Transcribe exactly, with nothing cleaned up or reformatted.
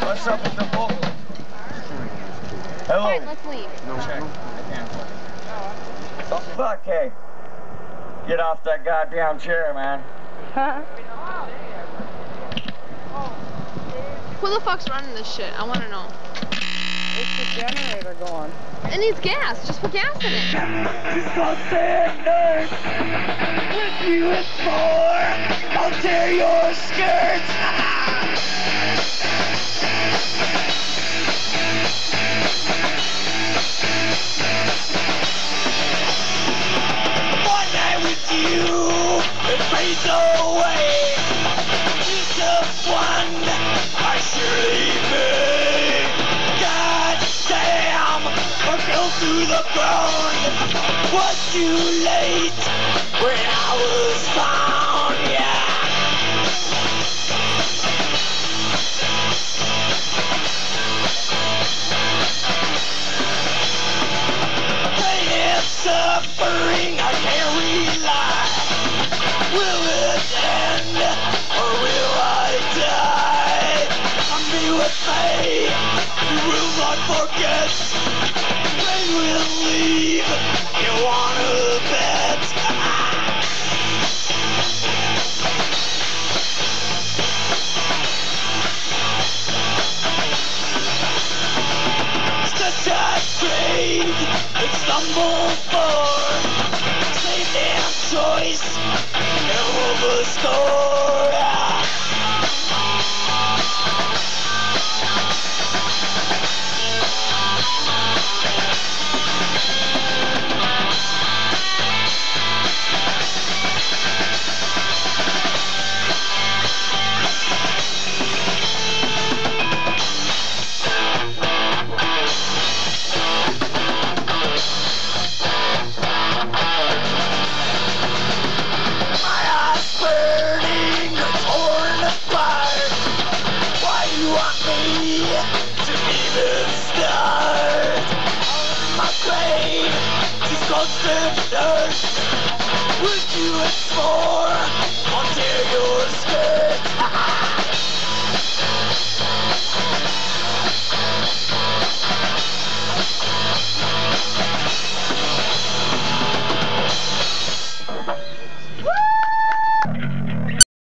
What's up with the vocal? Hello. Alright, let's leave. No, check. I can't. Oh, fuck, hey. Get off that goddamn chair, man. Who the fuck's running this shit? I want to know. It's the generator going. It needs gas. Just put gas in it. Just go stand with you and more. I'll tear your skirts. One night with you, it fades away. Just a one, I surely may. God damn, I fell through the ground. Was too late when I was found, yeah. Pain and suffering, I can't rely. Will it end or will I die? I'm me with me, you will not forget. Rain will leave, you wanna bet. Such a trade, and stumble for same damn choice, hell of a score. To be the start my grave, just constant dirt. Would you explore